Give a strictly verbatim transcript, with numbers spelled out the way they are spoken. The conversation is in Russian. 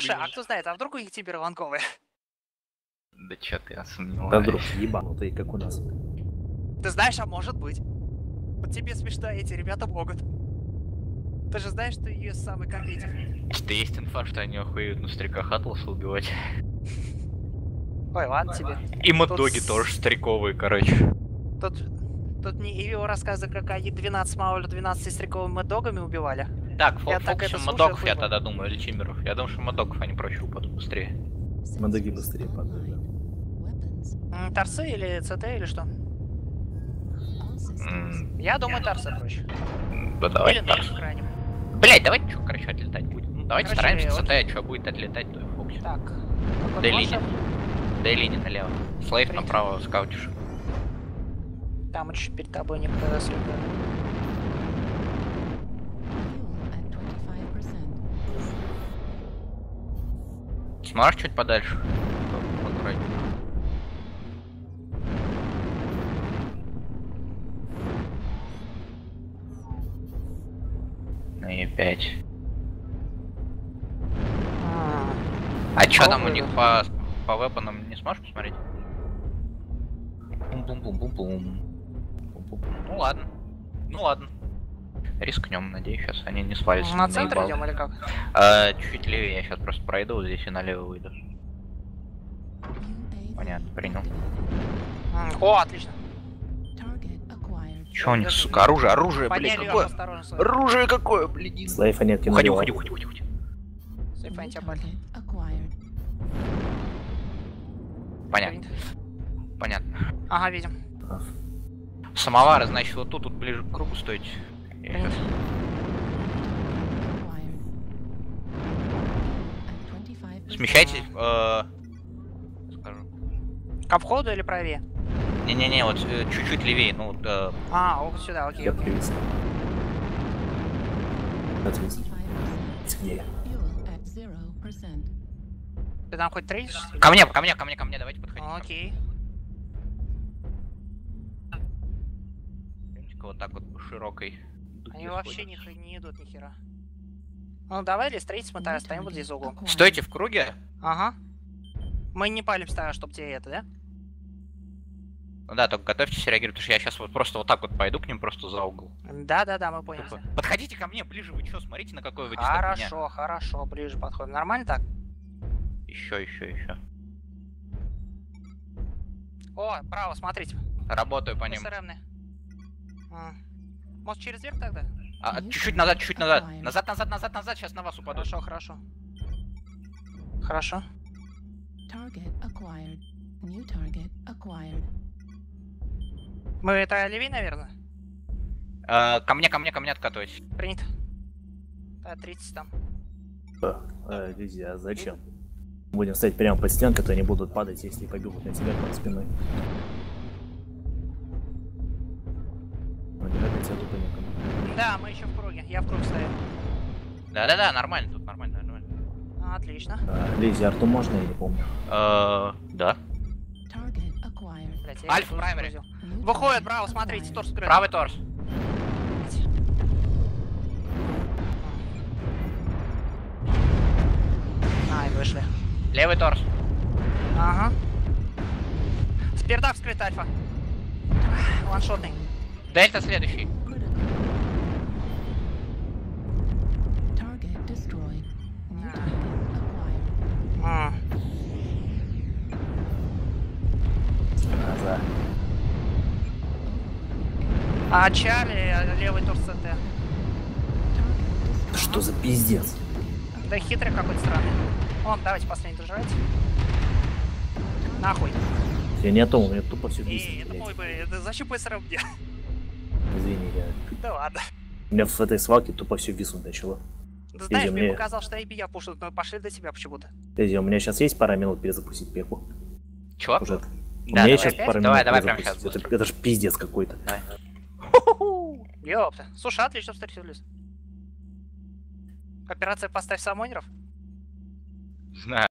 Слушай, а кто знает, а вдруг у них темперованковые? Да чё ты, я сомневаюсь. Да вдруг ебанутые, как у нас. Ты знаешь, а может быть. Вот тебе смешно, эти ребята могут. Ты же знаешь, что ее самый компетив. Что есть инфа, что они охуеют на стариках Атласа убивать. Ой, ладно тебе. И мод-доги Тут... тоже стариковые, короче. Тут, тут мне Ивио рассказывает, как они двенадцать Мауля двенадцать стариковыми мод-догами убивали. Так, Я фо так это фокусим слушаю, модогов, я хуево. тогда думаю, или чимеров. Я думаю, что модогов они проще упадут быстрее. Модоги быстрее падают, да. М, Торсы или ЦТ или что? М, Я думаю, торсы проще. Да давай. Или Нейш в крайнем. Блять, давайте что, короче, отлетать будем. Ну, давайте Короче, стараемся окей. ЦТ, что будет отлетать, то и фокусим. Так. Д линии. Д линии налево. Слейв Принято. направо скаутишь. Там мы чуть перед тобой не подросли. Сможешь чуть подальше? Аккуратнее. На Е пять. А чё там у них по, по вепонам не сможешь посмотреть? Бум-бум-бум-бум-бум. Бум-бум-бум. Ну ладно. Ну ладно. Рискнем, надеюсь, сейчас они не свалятся. На центр идем или как? А, чуть левее, я сейчас просто пройду, вот здесь и налево выйду. Понятно, принял. М, О, отлично. Чё у них, сука, оружие, оружие, блин, Подняли какое? осторожно, слайф. Оружие какое, блин. Слайфа нет, Уходи, кинула. уходи, уходи, уходи, уходи. Слайф, они тебя пали. Понятно, понятно. Ага, видим. Самовары, значит, вот тут, тут ближе к кругу стоите. Я Принято. щас- Смещайтесь, э, скажу. К входу или правее? Не-не-не, вот э, чуть-чуть левее, ну, вот, э, А, вот сюда, окей, Я окей. привез. Отвез. Где? Ты там хоть трейдишь? ко мне, ко мне, ко мне, ко мне, давайте подходите. ко мне. Окей. Видите, вот так вот по широкой дуге Они вообще сходим. ни, не идут ни хера. Ну давай, или строить мы тогда стоим вот здесь за углом. Стойте в круге. Ага. Мы не палимся тогда, чтоб тебе это, да? Ну да, только готовьтесь реагировать, потому что я сейчас вот просто вот так вот пойду к ним просто за угол. Да-да-да, мы поняли. Тупо. Подходите ко мне ближе, вы что, смотрите, на какой вы дисток меня. Хорошо, хорошо, ближе подходим. Нормально так? Еще, еще, еще. О, право, смотрите. Работаю по ним. СРМ-ные. А. Может через верх тогда? А, чуть-чуть назад, чуть-чуть назад. Назад, назад, назад, назад, сейчас на вас упаду. Хорошо, хорошо. Хорошо. Мы это левее, наверное? А, ко мне, ко мне, ко мне откатывайтесь. Принято. Да, тридцать там. А, Лизи, а зачем? Будем стоять прямо под стенкой, то они будут падать, если побегут на тебя под спиной. Набирать тебя тупо некому. Да, мы еще в круге. Я в круг стою. Да-да-да, нормально, тут нормально, нормально. А, отлично. А, Лизи, арту можно, я не помню. Э, да. Блять, Альфа праймери. Выходит, браво, смотрите, торс скрыт. Правый торс. Ай, вышли. Левый торс. Ага. Спердак вскрыт, альфа. Ваншотный. Дельта следующий. А. Назад. А Чарли, левый торс ЦТ. Что за пиздец? Да хитрый какой-то странный. Вон, давайте последний доживайте. Нахуй. Я не о том, у меня тупо все Эй, виснет, это блядь. мой, блин, это зачем ПСР мне? Извини, я... Да ладно. У меня в этой свалке тупо все виснуть начало. Да знаешь, Лизи, мне мне- показал, что я пушат, но пошли до тебя почему-то. Лизи, у меня сейчас есть пара минут перезапустить пеку? Чего? Уже. У Да, меня давай есть сейчас опять? пара минут Давай, давай прямо перезапустить. сейчас Это, это ж пиздец какой-то. Ёпта. Слушай, отлично встретились. Операция «Поставь самонеров». Знаю.